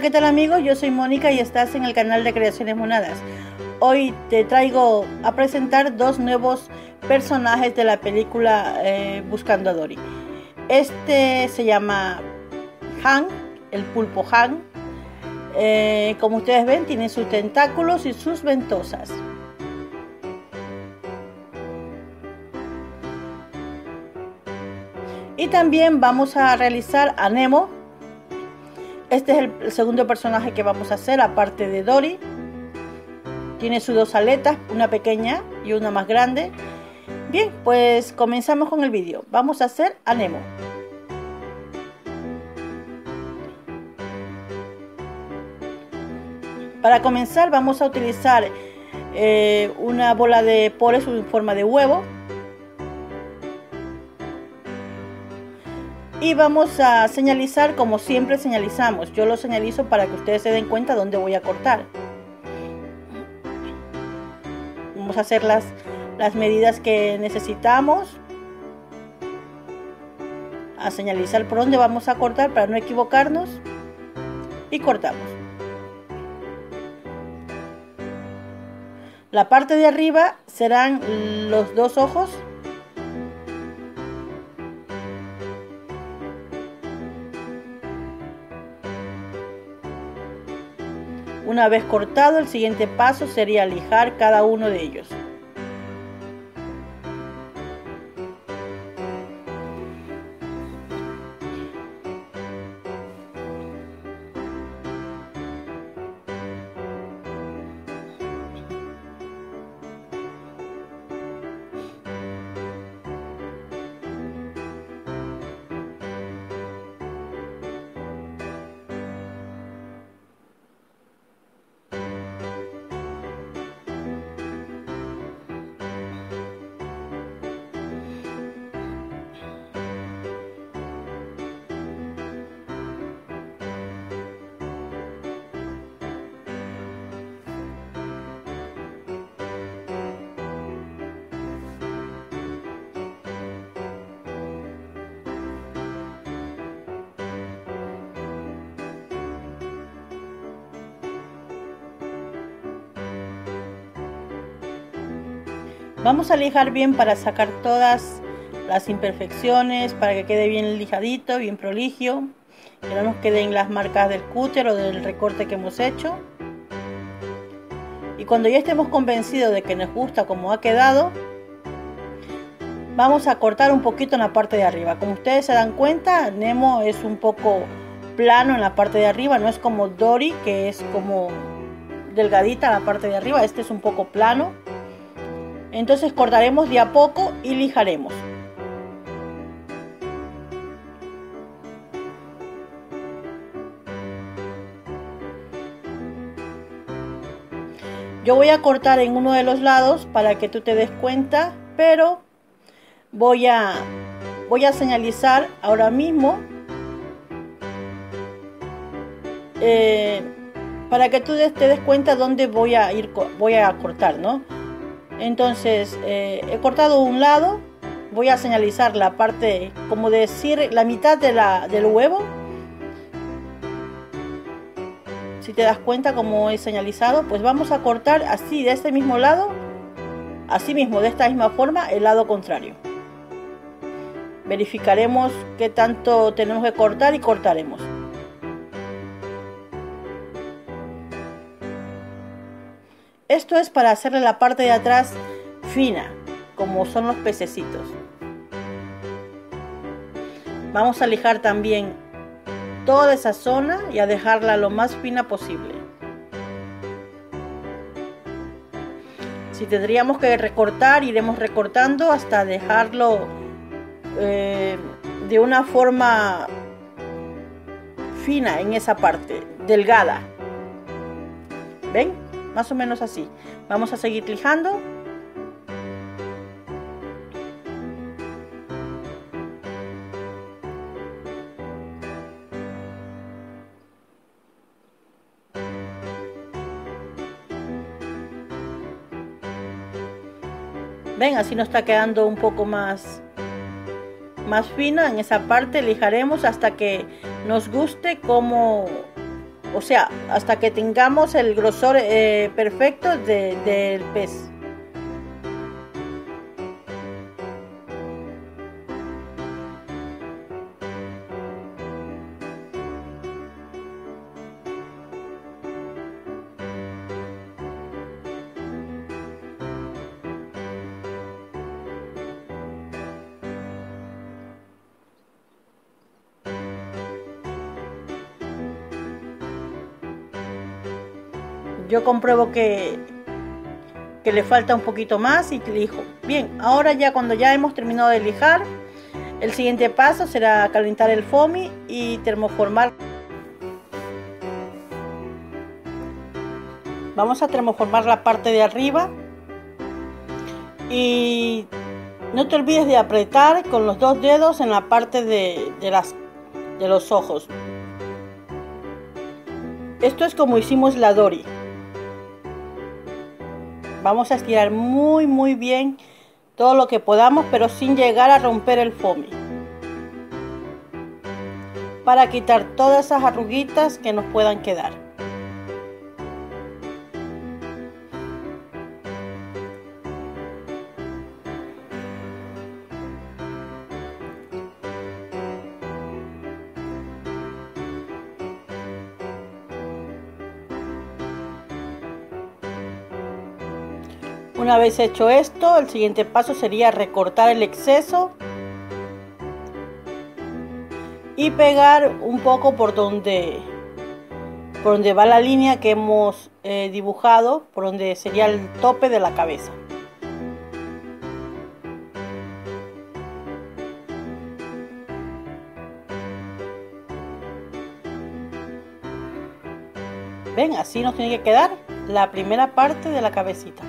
Hola, ¿qué tal amigos? Yo soy Mónica y estás en el canal de Creaciones Monadas. Hoy te traigo a presentar dos nuevos personajes de la película Buscando a Dory. Este se llama Han, el pulpo Han. Como ustedes ven, tiene sus tentáculos y sus ventosas. Y también vamos a realizar a Nemo. Este es el segundo personaje que vamos a hacer, aparte de Dory. Tiene sus dos aletas, una pequeña y una más grande. Bien, pues comenzamos con el vídeo. Vamos a hacer a Nemo. Para comenzar vamos a utilizar una bola de poles en forma de huevo. Y vamos a señalizar como siempre señalizamos. Yo lo señalizo para que ustedes se den cuenta dónde voy a cortar. Vamos a hacer las medidas que necesitamos. A señalizar por dónde vamos a cortar para no equivocarnos. Y cortamos. La parte de arriba serán los dos ojos. Una vez cortado, el siguiente paso sería lijar cada uno de ellos. Vamos a lijar bien para sacar todas las imperfecciones, para que quede bien lijadito, bien prolijio, que no nos queden las marcas del cúter o del recorte que hemos hecho. Y cuando ya estemos convencidos de que nos gusta como ha quedado, vamos a cortar un poquito en la parte de arriba. Como ustedes se dan cuenta, Nemo es un poco plano en la parte de arriba, no es como Dory, que es como delgadita la parte de arriba. Este es un poco plano. Entonces cortaremos de a poco y lijaremos. Yo voy a cortar en uno de los lados para que tú te des cuenta, pero voy a señalizar ahora mismo para que tú te des cuenta dónde voy a cortar, ¿no? Entonces he cortado un lado, voy a señalizar la parte, como decir, la mitad del huevo. Si te das cuenta como he señalizado, pues vamos a cortar así de este mismo lado, así mismo, de esta misma forma, el lado contrario. Verificaremos qué tanto tenemos que cortar y cortaremos. Esto es para hacerle la parte de atrás fina, como son los pececitos. Vamos a lijar también toda esa zona y a dejarla lo más fina posible. Si tendríamos que recortar, iremos recortando hasta dejarlo de una forma fina en esa parte, delgada. ¿Ven? Más o menos así. Vamos a seguir lijando. Ven, así nos está quedando un poco más fina. En esa parte lijaremos hasta que nos guste cómo o sea, hasta que tengamos el grosor perfecto del pez. Yo compruebo que le falta un poquito más y lijo. Bien, ahora ya cuando ya hemos terminado de lijar, el siguiente paso será calentar el foamy y termoformar. Vamos a termoformar la parte de arriba y no te olvides de apretar con los dos dedos en la parte de los ojos. Esto es como hicimos la Dory. Vamos a estirar muy bien todo lo que podamos, pero sin llegar a romper el foamy, para quitar todas esas arruguitas que nos puedan quedar. Una vez hecho esto, el siguiente paso sería recortar el exceso y pegar un poco por donde va la línea que hemos dibujado, por donde sería el tope de la cabeza. ¿Ven? Así nos tiene que quedar la primera parte de la cabecita.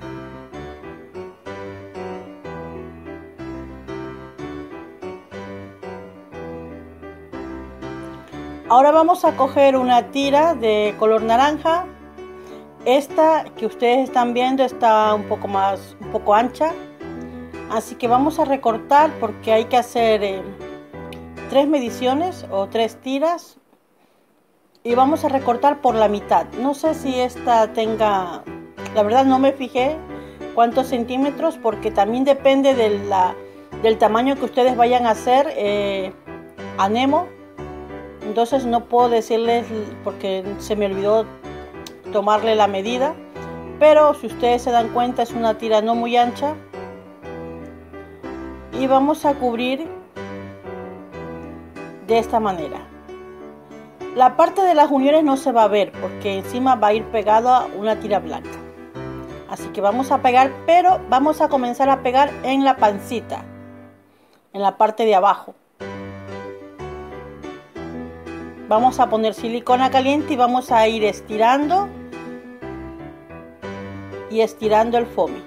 Ahora vamos a coger una tira de color naranja. Esta que ustedes están viendo está un poco ancha, así que vamos a recortar porque hay que hacer 3 mediciones o 3 tiras y vamos a recortar por la mitad. No sé si esta tenga, la verdad no me fijé cuántos centímetros, porque también depende del tamaño que ustedes vayan a hacer a Nemo. Entonces no puedo decirles porque se me olvidó tomarle la medida, pero si ustedes se dan cuenta es una tira no muy ancha y vamos a cubrir de esta manera. La parte de las uniones no se va a ver porque encima va a ir pegada una tira blanca, así que vamos a pegar, pero vamos a comenzar a pegar en la pancita, en la parte de abajo. Vamos a poner silicona caliente y vamos a ir estirando y estirando el foamy.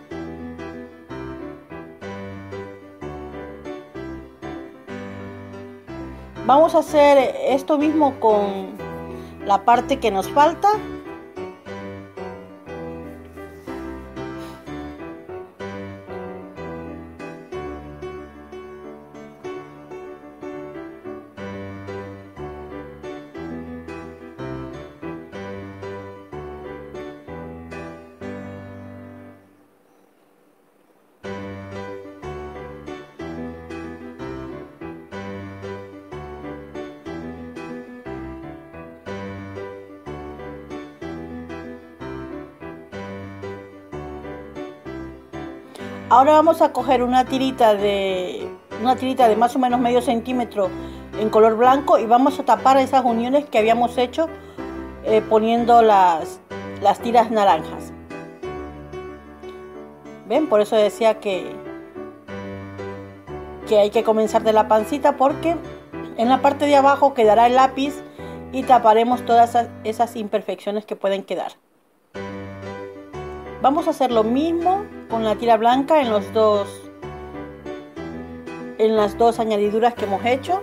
Vamos a hacer esto mismo con la parte que nos falta. Ahora vamos a coger una tirita de más o menos medio centímetro en color blanco y vamos a tapar esas uniones que habíamos hecho poniendo las tiras naranjas. ¿Ven? Por eso decía que hay que comenzar de la pancita, porque en la parte de abajo quedará el lápiz y taparemos todas esas imperfecciones que pueden quedar. Vamos a hacer lo mismo con la tira blanca en las dos añadiduras que hemos hecho.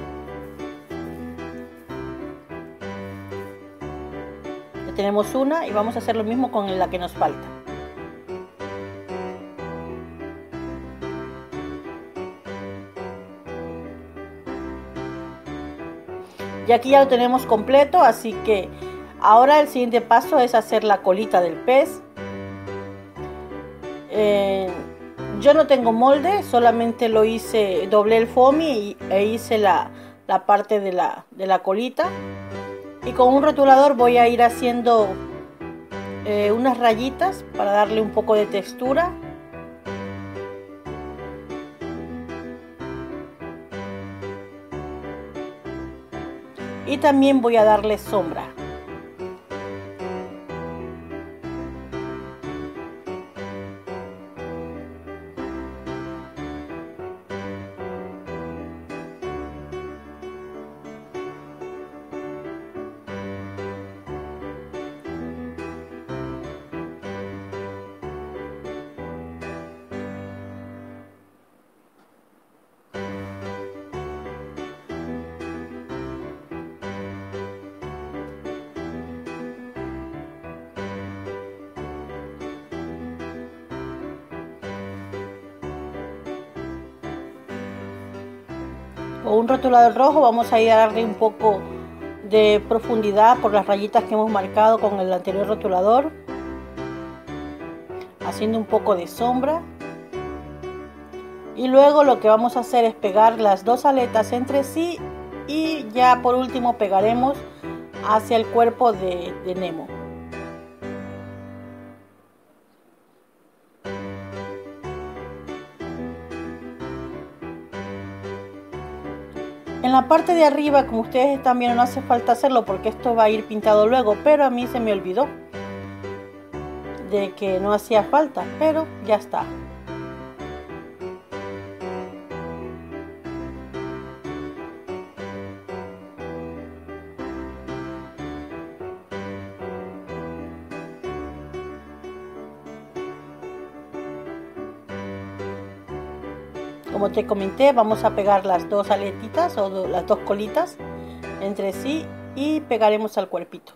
Ya tenemos una y vamos a hacer lo mismo con la que nos falta. Y aquí ya lo tenemos completo, así que ahora el siguiente paso es hacer la colita del pez. Yo no tengo molde, solamente lo hice, doblé el foamy e hice la parte de la colita. Y con un rotulador voy a ir haciendo unas rayitas para darle un poco de textura. Y también voy a darle sombra. Con un rotulador rojo vamos a ir a darle un poco de profundidad por las rayitas que hemos marcado con el anterior rotulador, haciendo un poco de sombra. Y luego lo que vamos a hacer es pegar las dos aletas entre sí y ya por último pegaremos hacia el cuerpo de Nemo. En la parte de arriba, como ustedes están viendo, no hace falta hacerlo porque esto va a ir pintado luego, pero a mí se me olvidó de que no hacía falta, pero ya está. Como te comenté, vamos a pegar las dos aletitas o las dos colitas entre sí y pegaremos al cuerpito.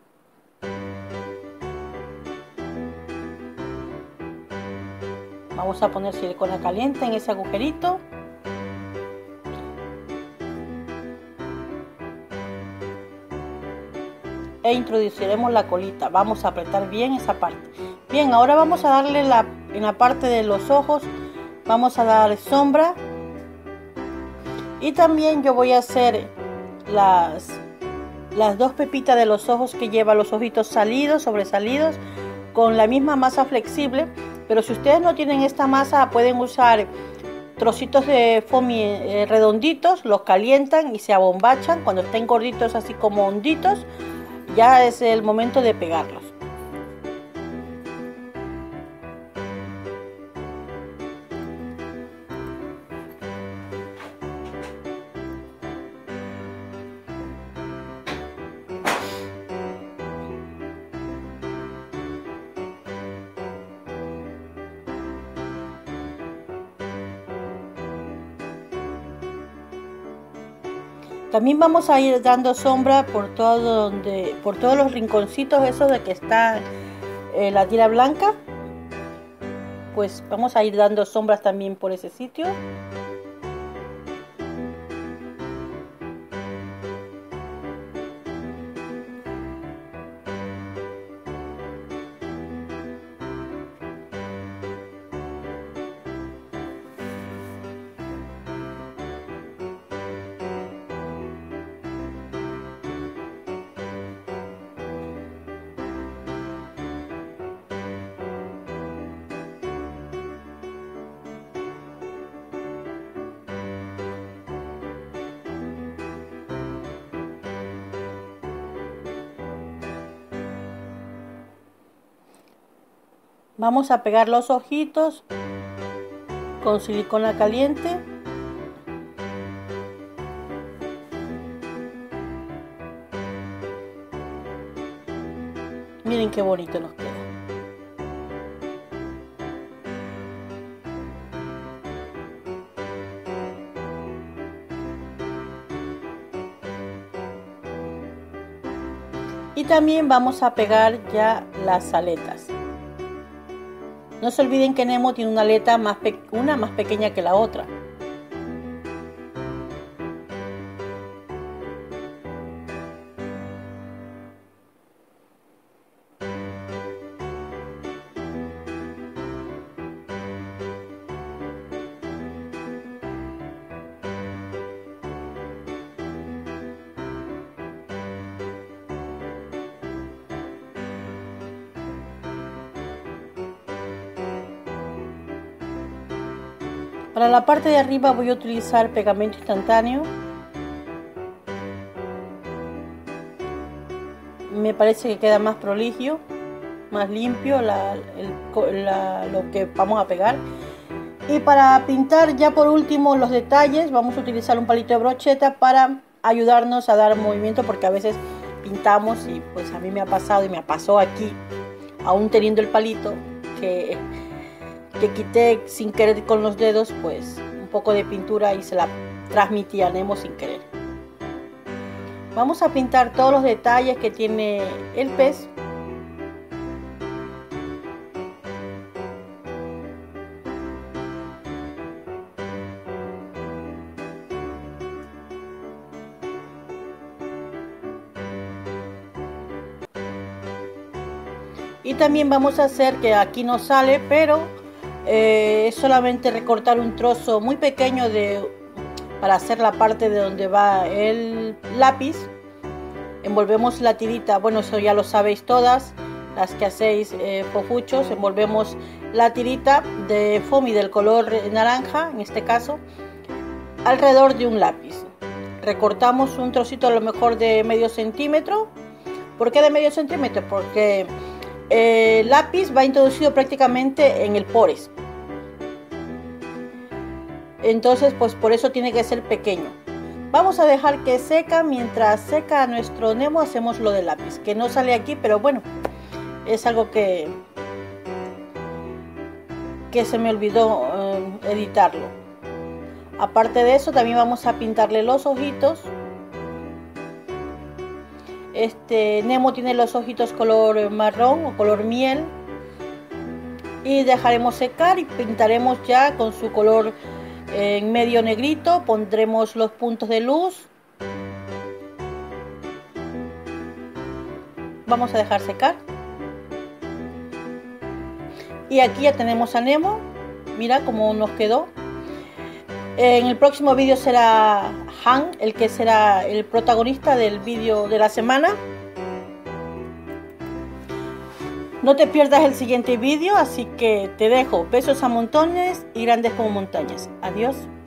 Vamos a poner silicona caliente en ese agujerito. E introduciremos la colita. Vamos a apretar bien esa parte. Bien, ahora vamos a darle en la parte de los ojos. Vamos a dar sombra y también yo voy a hacer las dos pepitas de los ojos que lleva los ojitos salidos, sobresalidos, con la misma masa flexible. Pero si ustedes no tienen esta masa, pueden usar trocitos de foamy redonditos, los calientan y se abombachan. Cuando estén gorditos así como honditos, ya es el momento de pegarlos. También vamos a ir dando sombra por todos los rinconcitos esos de que está la tira blanca. Pues vamos a ir dando sombras también por ese sitio. Vamos a pegar los ojitos con silicona caliente. Miren qué bonito nos queda. Y también vamos a pegar ya las aletas. No se olviden que Nemo tiene una aleta una más pequeña que la otra. Para la parte de arriba voy a utilizar pegamento instantáneo. Me parece que queda más prolijo, más limpio lo que vamos a pegar. Y para pintar ya por último los detalles, vamos a utilizar un palito de brocheta para ayudarnos a dar movimiento, porque a veces pintamos y pues a mí me ha pasado y me pasó aquí, aún teniendo el palito, que quité sin querer con los dedos pues un poco de pintura y se la transmití a Nemo sin querer. Vamos a pintar todos los detalles que tiene el pez. Y también vamos a hacer, que aquí no sale, pero es solamente recortar un trozo muy pequeño para hacer la parte de donde va el lápiz. Envolvemos la tirita, bueno, eso ya lo sabéis todas las que hacéis fofuchos. Envolvemos la tirita de foamy del color naranja, en este caso, alrededor de un lápiz. Recortamos un trocito a lo mejor de medio centímetro. ¿Por qué de medio centímetro? Porque el lápiz va introducido prácticamente en el pores, entonces pues por eso tiene que ser pequeño. Vamos a dejar que seca. Mientras seca nuestro Nemo, hacemos lo del lápiz, que no sale aquí, pero bueno, es algo que se me olvidó editarlo. Aparte de eso, también vamos a pintarle los ojitos. Nemo tiene los ojitos color marrón o color miel, y dejaremos secar y pintaremos ya con su color en medio negrito. Pondremos los puntos de luz. Vamos a dejar secar. Y aquí ya tenemos a Nemo. Mira cómo nos quedó. En el próximo vídeo será Han el que será el protagonista del vídeo de la semana. No te pierdas el siguiente vídeo, así que te dejo besos a montones y grandes como montañas. Adiós.